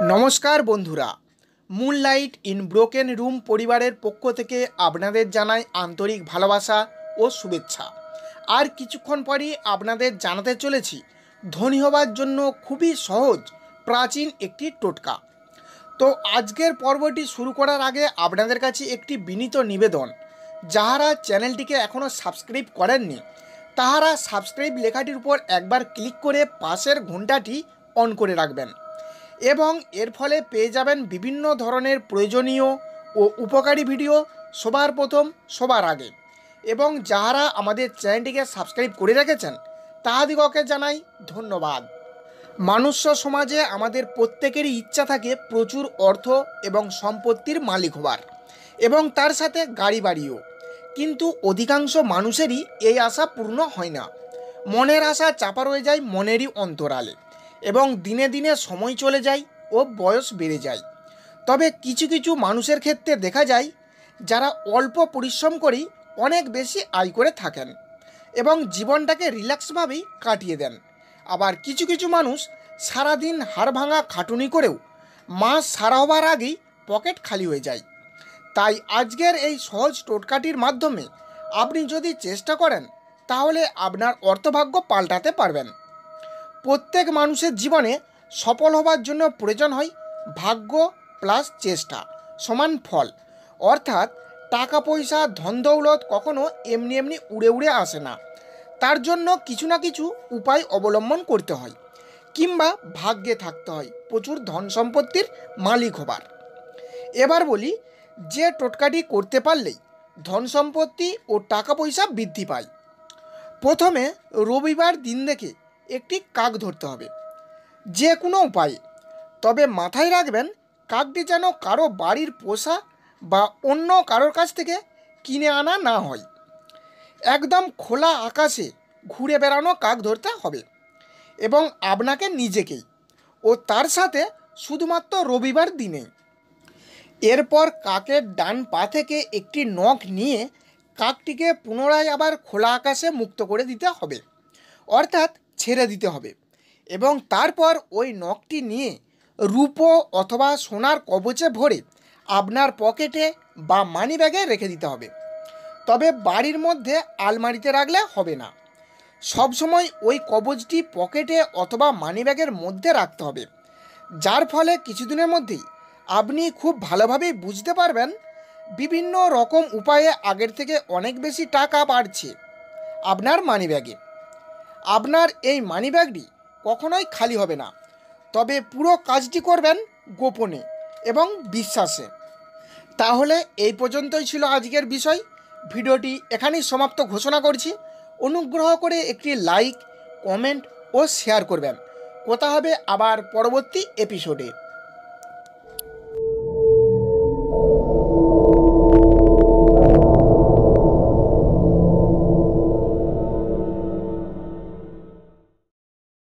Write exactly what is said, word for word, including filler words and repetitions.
নমস্কার বন্ধুরা, moonlight in broken room পরিবারের পক্ষ থেকে আপনাদের জানাই আন্তরিক ভালোবাসা ও শুভেচ্ছা। আর কিছুক্ষণ পরই আপনাদের জানাতে চলেছি ধনী হবার জন্য খুবই সহজ প্রাচীন একটি টোটকা। তো আজকের পর্বটি শুরু করার আগে আপনাদের কাছে একটি বিনীত নিবেদন, যাহারা চ্যানেলটিকে এখনও সাবস্ক্রাইব করেননি তাহারা সাবস্ক্রাইব লেখাটির উপর একবার ক্লিক করে পাশের ঘন্টাটি অন করে রাখবেন এবং এর ফলে পেয়ে যাবেন বিভিন্ন ধরনের প্রয়োজনীয় ও উপকারী ভিডিও সবার প্রথম সবার আগে। এবং যাহারা আমাদের চ্যানেলটিকে সাবস্ক্রাইব করে রেখেছেন তাহাদিগকে জানাই ধন্যবাদ। মানুষ্য সমাজে আমাদের প্রত্যেকেরই ইচ্ছা থাকে প্রচুর অর্থ এবং সম্পত্তির মালিক হবার এবং তার সাথে গাড়ি বাড়িও, কিন্তু অধিকাংশ মানুষেরই এই আশা পূর্ণ হয় না। মনের আশা চাপা রয়ে যায় মনেরই অন্তরালে এবং দিনে দিনে সময় চলে যায় ও বয়স বেড়ে যায়। তবে কিছু কিছু মানুষের ক্ষেত্রে দেখা যায় যারা অল্প পরিশ্রম করেই অনেক বেশি আয় করে থাকেন এবং জীবনটাকে রিল্যাক্সভাবেই কাটিয়ে দেন। আবার কিছু কিছু মানুষ সারাদিন হাড় ভাঙা খাটুনি করেও মাস সারা হবার আগেই পকেট খালি হয়ে যায়। তাই আজকের এই সহজ টোটকাটির মাধ্যমে আপনি যদি চেষ্টা করেন তাহলে আপনার অর্থভাগ্য পাল্টাতে পারবেন। প্রত্যেক মানুষের জীবনে সফল হবার জন্য প্রয়োজন হয় ভাগ্য প্লাস চেষ্টা সমান ফল। অর্থাৎ টাকা পয়সা ধন দৌলত কখনো এমনি এমনি উড়ে উড়ে আসে না, তার জন্য কিছু না কিছু উপায় অবলম্বন করতে হয় কিংবা ভাগ্যে থাকতে হয় প্রচুর ধন সম্পত্তির মালিক হবার। এবার বলি যে টোটকাটি করতে পারলেই ধন সম্পত্তি ও টাকা পয়সা বৃদ্ধি পায়। প্রথমে রবিবার দিন দেখে একটি কাক ধরতে হবে যে কোনো উপায়ে, তবে মাথায় রাখবেন কাকটি যেন কারো বাড়ির পোষা বা অন্য কারোর কাছ থেকে কিনে আনা না হয়। একদম খোলা আকাশে ঘুরে বেড়ানো কাক ধরতে হবে এবং আপনাকে নিজেকেই ও তার সাথে শুধুমাত্র রবিবার দিনেই। এরপর কাকের ডান পা থেকে একটি নখ নিয়ে কাকটিকে পুনরায় আবার খোলা আকাশে মুক্ত করে দিতে হবে, অর্থাৎ ছেড়ে দিতে হবে এবং তারপর ওই নখটি নিয়ে রূপো অথবা সোনার কবচে ভরে আপনার পকেটে বা মানি ব্যাগে রেখে দিতে হবে। তবে বাড়ির মধ্যে আলমারিতে রাখলে হবে না, সবসময় ওই কবচটি পকেটে অথবা মানি ব্যাগের মধ্যে রাখতে হবে, যার ফলে কিছুদিনের মধ্যেই আপনি খুব ভালোভাবেই বুঝতে পারবেন বিভিন্ন রকম উপায়ে আগের থেকে অনেক বেশি টাকা বাড়ছে আপনার মানি ব্যাগে। আপনার এই মানি ব্যাগটি কখনোই খালি হবে না, তবে পুরো কাজটি করবেন গোপনে এবং বিশ্বাসে। তাহলে এই পর্যন্তই ছিল আজকের বিষয়। ভিডিওটি এখানেই সমাপ্ত ঘোষণা করছি। অনুগ্রহ করে একটি লাইক, কমেন্ট ও শেয়ার করবেন। কথা হবে আবার পরবর্তী এপিসোডে।